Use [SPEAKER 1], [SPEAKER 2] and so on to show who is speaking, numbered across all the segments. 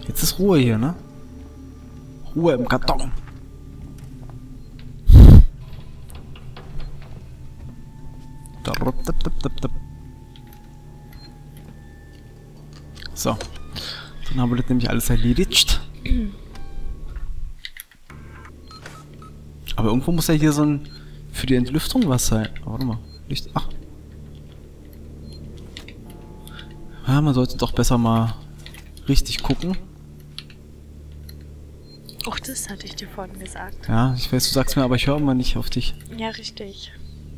[SPEAKER 1] Jetzt ist Ruhe hier, ne? Ruhe im Karton. So. Dann haben wir das nämlich alles erledigt. Aber irgendwo muss ja hier so ein... für die Entlüftung was sein. Aber warte mal. Licht... Ach. Ja, man sollte doch besser mal richtig gucken.
[SPEAKER 2] Auch das hatte ich dir vorhin gesagt.
[SPEAKER 1] Ja, ich weiß, du sagst mir, aber ich höre immer nicht auf dich.
[SPEAKER 2] Ja, richtig.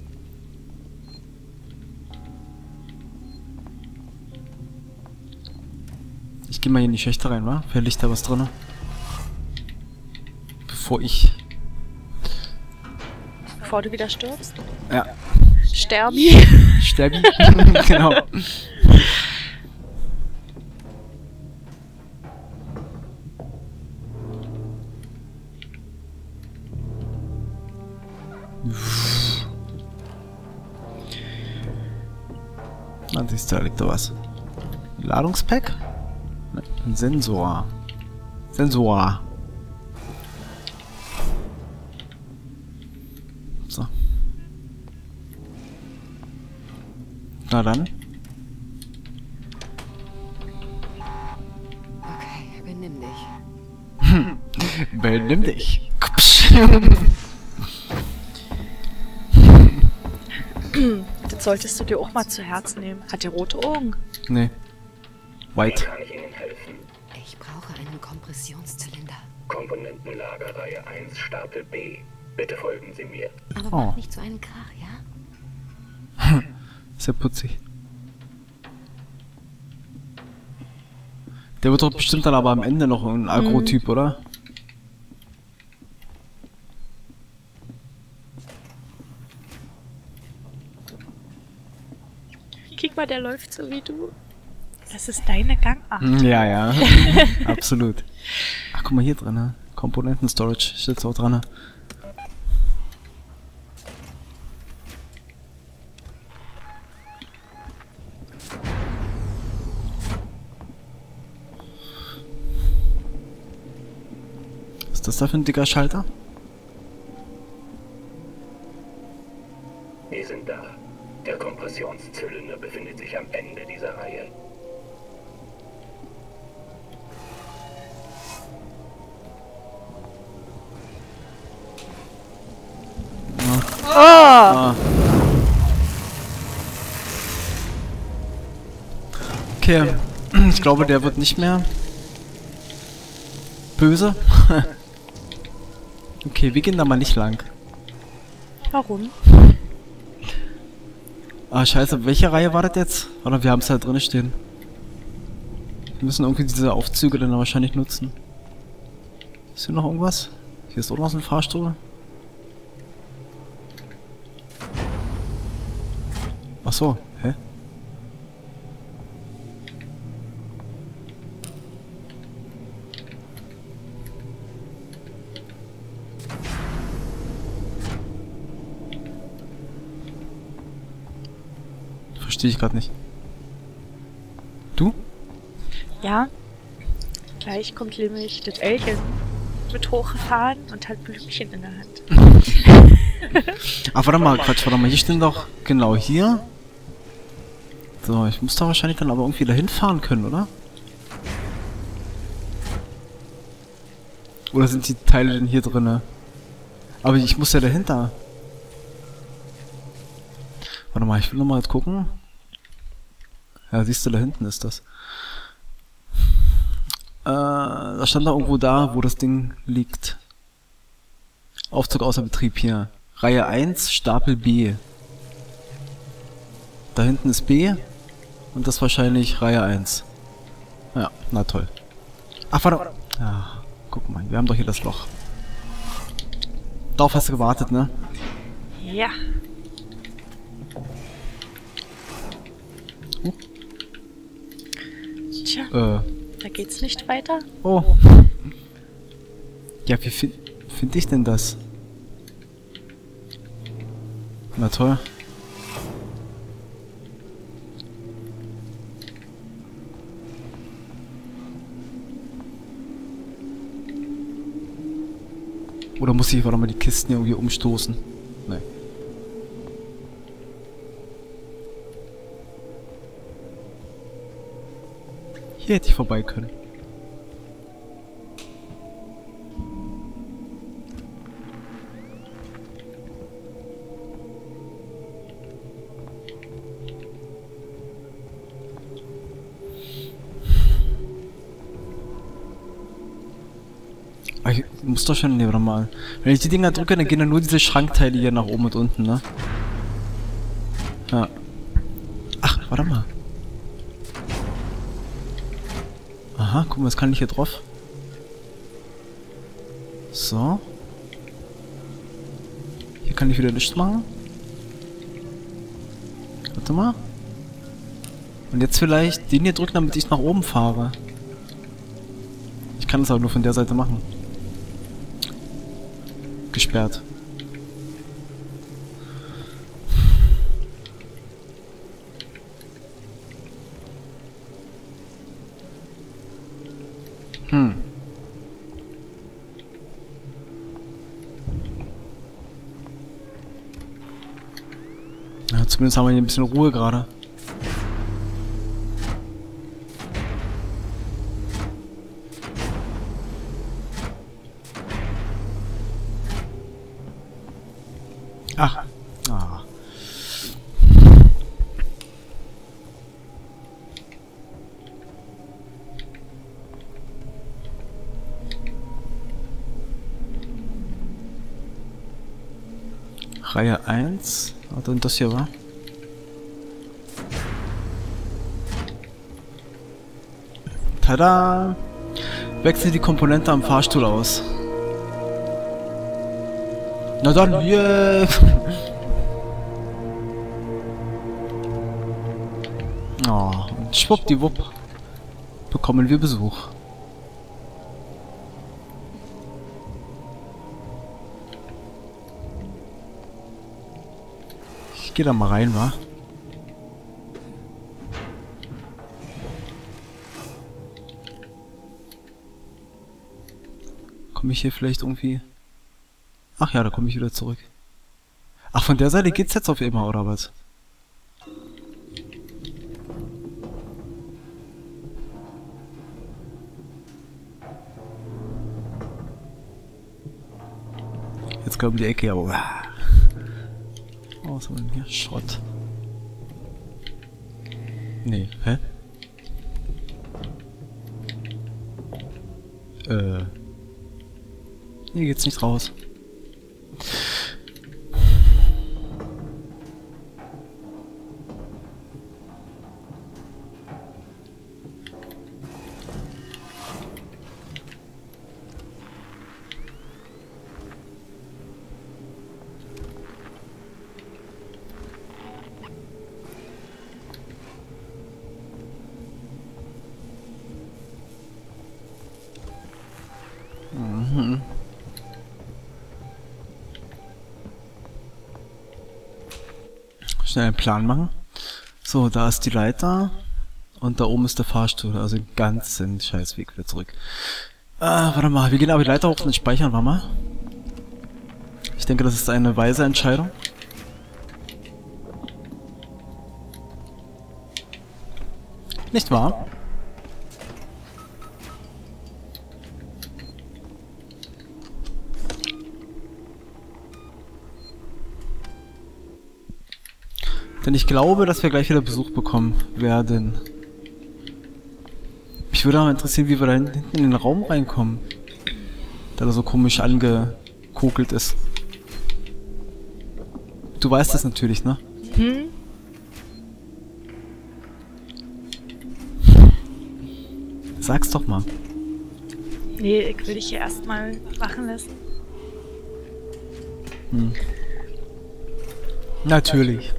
[SPEAKER 1] Ich gehe mal hier in die Schächte rein, wa? Vielleicht liegt da was drin. Bevor ich...
[SPEAKER 2] Bevor du wieder stirbst?
[SPEAKER 1] Ja.
[SPEAKER 2] Sterbi?
[SPEAKER 1] Sterbi? Genau. Na, siehst du, da liegt da was. Ein Ladungspack? Ne, ein Sensor. Sensor. So. Na dann.
[SPEAKER 3] Okay, benimm dich.
[SPEAKER 1] Benimm dich.
[SPEAKER 2] Das solltest du dir auch mal zu Herzen nehmen. Hat der rote Augen?
[SPEAKER 1] Nee. White.
[SPEAKER 4] Kann ich Ihnen helfen?
[SPEAKER 3] Ich brauche einen Kompressionszylinder.
[SPEAKER 4] Komponentenlager Reihe 1, Stapel B. Bitte folgen Sie mir.
[SPEAKER 3] Aber
[SPEAKER 1] Oh.
[SPEAKER 3] mach nicht so einen Krach, ja?
[SPEAKER 1] Ist ja putzig. Der wird doch bestimmt dann aber am Ende noch ein Agro-Typ, oder?
[SPEAKER 2] Guck mal, der läuft so wie du. Das ist deine Gangart.
[SPEAKER 1] Ja, ja. Absolut. Ach, guck mal hier drin, ne? Komponenten-Storage steht jetzt auch dran. Ne? Was ist das da für ein dicker Schalter?
[SPEAKER 4] Wir sind da. Der Kompressionszylinder befindet sich am Ende dieser Reihe.
[SPEAKER 1] Ah. Okay, ich glaube, der wird nicht mehr böse. Okay, wir gehen da mal nicht lang.
[SPEAKER 2] Warum?
[SPEAKER 1] Ah, scheiße, welche Reihe war das jetzt? Oder wir haben es halt drin stehen. Wir müssen irgendwie diese Aufzüge dann wahrscheinlich nutzen. Ist hier noch irgendwas? Hier ist auch noch so ein Fahrstuhl. Ach so, hä? Verstehe ich gerade nicht. Du?
[SPEAKER 2] Ja. Gleich kommt nämlich das Elchen mit hochgefahren und hat Blümchen in der Hand.
[SPEAKER 1] Ach, warte mal, Quatsch, warte mal, hier stehen doch, genau, hier. So, ich muss da wahrscheinlich dann aber irgendwie dahin fahren können, oder? Oder sind die Teile denn hier drinne? Aber ich muss ja dahinter. Warte mal, ich will nochmal jetzt gucken. Ja, siehst du, da hinten ist das. Da stand da irgendwo da, wo das Ding liegt. Aufzug außer Betrieb hier. Reihe 1, Stapel B. Da hinten ist B. Und das wahrscheinlich Reihe 1. Ja, na toll. Ach, warte. Ja, guck mal, wir haben doch hier das Loch. Darauf hast du gewartet, ne?
[SPEAKER 2] Ja. Tja, da geht's nicht weiter.
[SPEAKER 1] Oh. Ja, wie finde ich denn das? Na toll. Oder muss ich, warte mal, die Kisten irgendwie umstoßen? Nein. Hier hätte ich vorbei können. Ich muss doch schon, ne, warte mal. Wenn ich die Dinger drücke, dann gehen dann nur diese Schrankteile hier nach oben und unten, ne? Ja. Ach, warte mal. Aha, guck mal, was kann ich hier drauf? So. Hier kann ich wieder nichts machen. Warte mal. Und jetzt vielleicht den hier drücken, damit ich nach oben fahre. Ich kann es aber nur von der Seite machen. Gesperrt. Ja, zumindest haben wir hier ein bisschen Ruhe gerade. Ach. Ah. Reihe 1. Und das hier war. Tada! Wechsel die Komponente am Fahrstuhl aus. Na dann, yeah. Oh, und schwuppdiwupp bekommen wir Besuch. Ich gehe da mal rein, wa? Komme ich hier vielleicht irgendwie... Ach ja, da komme ich wieder zurück. Ach, von der Seite geht's jetzt auf immer, oder was? Jetzt kommt die Ecke, aber... Oh, was haben wir denn hier? Schrott. Nee, hä? Hier geht's nicht raus. Mhm. Schnell einen Plan machen. So, da ist die Leiter. Und da oben ist der Fahrstuhl. Also den ganzen Scheißweg wieder zurück. Warte mal. Wir gehen aber die Leiter hoch und speichern, warte mal. Ich denke, das ist eine weise Entscheidung. Nicht wahr? Denn ich glaube, dass wir gleich wieder Besuch bekommen werden. Mich würde aber interessieren, wie wir da hinten in den Raum reinkommen. Der da so komisch angekokelt ist. Du weißt das natürlich, ne?
[SPEAKER 2] Hm?
[SPEAKER 1] Sag's doch mal.
[SPEAKER 2] Nee, ich will dich hier erstmal machen lassen.
[SPEAKER 1] Hm. Natürlich.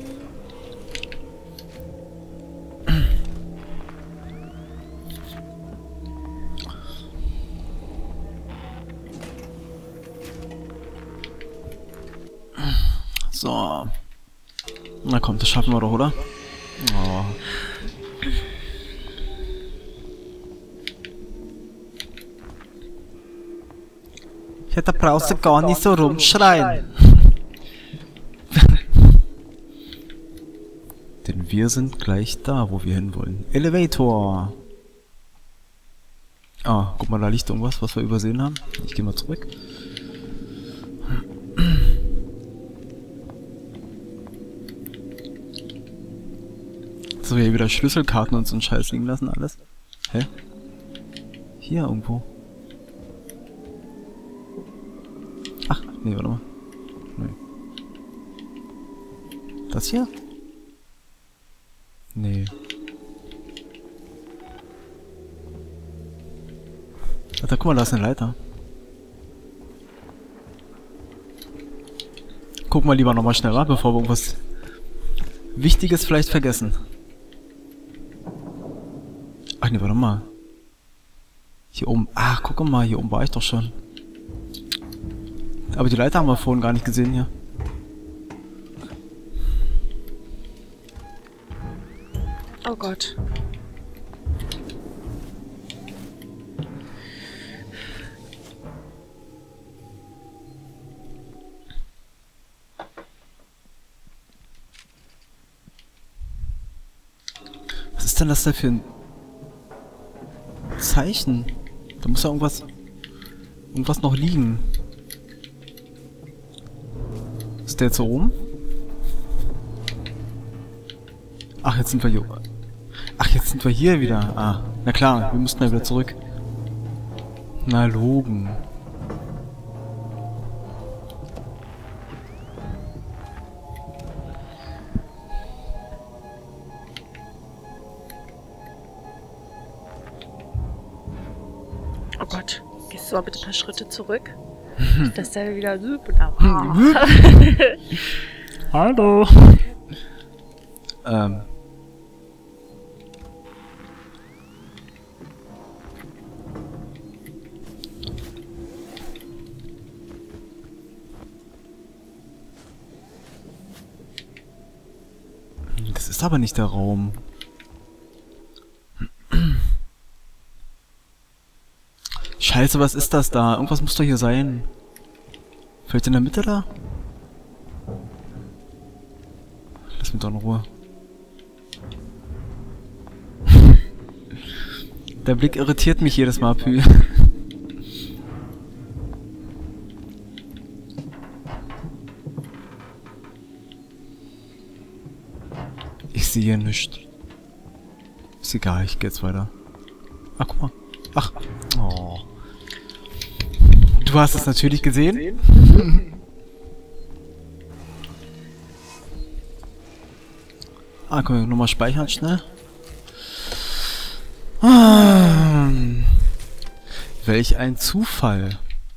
[SPEAKER 1] So. Na komm, das schaffen wir doch, oder? Oh. Ja, da brauchst du gar nicht so rumschreien. Denn wir sind gleich da, wo wir hinwollen. Elevator! Ah, guck mal, da liegt irgendwas, was wir übersehen haben. Ich gehe mal zurück. So, wir hier wieder Schlüsselkarten und so einen Scheiß liegen lassen, alles. Hä? Hier irgendwo. Ach, nee, warte mal. Nee. Das hier? Nee. Alter, guck mal, da ist eine Leiter. Gucken wir lieber nochmal schneller, bevor wir irgendwas Wichtiges vielleicht vergessen. Ach nee, warte mal. Hier oben. Ach, guck mal, hier oben war ich doch schon. Aber die Leiter haben wir vorhin gar nicht gesehen hier.
[SPEAKER 2] Oh Gott.
[SPEAKER 1] Was ist denn das da für ein Zeichen? Da muss ja irgendwas noch liegen. Ist der jetzt so oben? Ach, jetzt sind wir hier. Ach, jetzt sind wir hier wieder. Ah, na klar, wir mussten ja wieder zurück. Na, logen.
[SPEAKER 2] Oh Gott. Gehst du mal bitte ein paar Schritte zurück? Dass der wieder super.
[SPEAKER 1] Hallo. Das ist aber nicht der Raum. Scheiße, was ist das da? Irgendwas muss doch hier sein. Vielleicht in der Mitte da? Lass mich doch in Ruhe. Der Blick irritiert mich jedes Mal, Pü. Ich sehe nichts. Ist egal, ich geh jetzt weiter. Ach, guck mal. Ach. Oh. Du hast es natürlich gesehen. Ah, können wir nochmal speichern schnell. Ah, welch ein Zufall.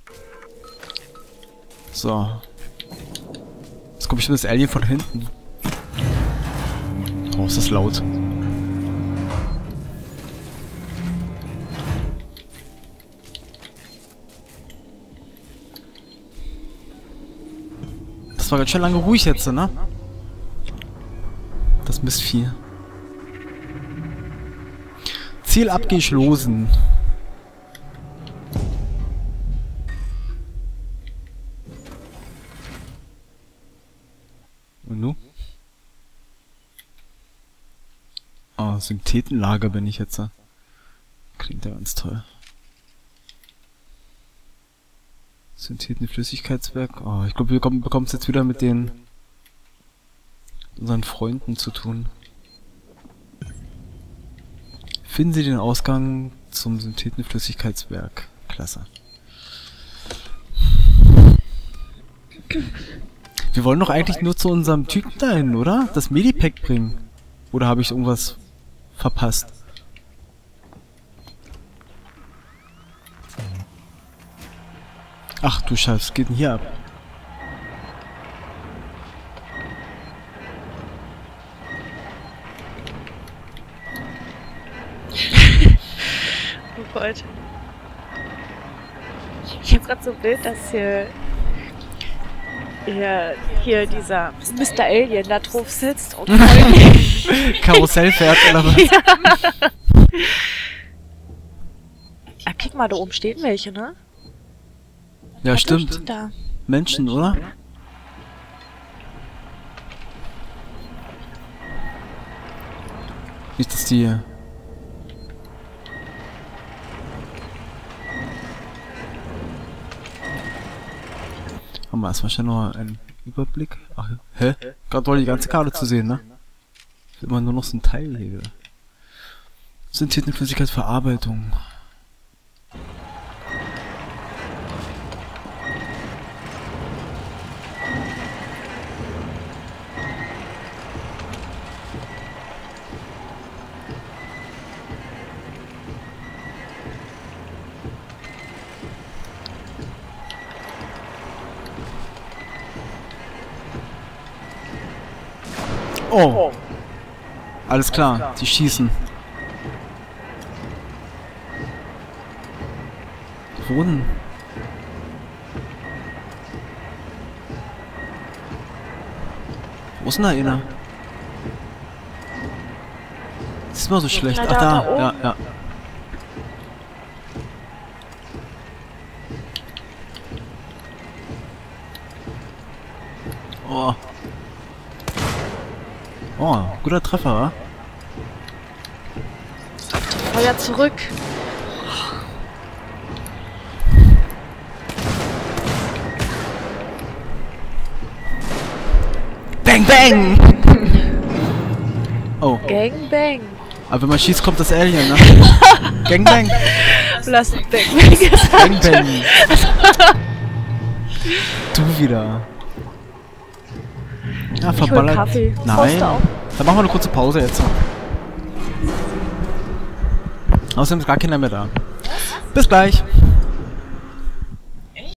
[SPEAKER 1] So. Jetzt kommt bestimmt das Alien von hinten. Oh, ist das laut. Das war ganz schön lange ruhig jetzt, ne? Das Mistvieh. Ziel abgeschlossen. Und nu? Ah, Synthetenlager bin ich jetzt. Klingt ja ganz toll. Synthethenflüssigkeitswerk. Oh, ich glaube, wir bekommen es jetzt wieder mit unseren Freunden zu tun. Finden Sie den Ausgang zum Synthethenflüssigkeitswerk. Klasse. Wir wollen doch eigentlich nur zu unserem Typen dahin, oder? Das Medipack bringen. Oder habe ich irgendwas verpasst? Ach du Scheiße, was geht denn hier ab?
[SPEAKER 2] Oh Gott. Ich hab grad so ein Bild, dass hier dieser Mr. Alien da drauf sitzt und
[SPEAKER 1] Karussell fährt oder was?
[SPEAKER 2] Ja. Ah, guck mal, da oben stehen welche, ne?
[SPEAKER 1] Ja, stimmt.
[SPEAKER 2] Da.
[SPEAKER 1] Menschen, oder? Nicht, dass die... Haben wir erstmal schnell noch einen Überblick. Ach, hä? Gerade wollte die ganze Karte zu sehen, ne? Immer nur noch so ein Teil hier. Syntheten Flüssigkeitsverarbeitung. Oh! Alles klar, die schießen. Wo denn? Wo ist denn da einer? Das ist immer so schlecht.
[SPEAKER 2] Na,
[SPEAKER 1] Ach,
[SPEAKER 2] da
[SPEAKER 1] da. Ja, ja. Oh. Oh, guter Treffer, wa?
[SPEAKER 2] Feuer zurück.
[SPEAKER 1] Bang, bang! Oh.
[SPEAKER 2] Gangbang.
[SPEAKER 1] Aber wenn man schießt, kommt das Alien, ne? Gangbang!
[SPEAKER 2] Lass Gangbang gesagt.
[SPEAKER 1] Gangbang! Du wieder. Ja,
[SPEAKER 2] Ich hol
[SPEAKER 1] verballert.
[SPEAKER 2] Kaffee.
[SPEAKER 1] Nein.
[SPEAKER 2] Brauchst du auch?
[SPEAKER 1] Dann machen wir eine kurze Pause jetzt. Außerdem ist gar keiner mehr da. Bis gleich.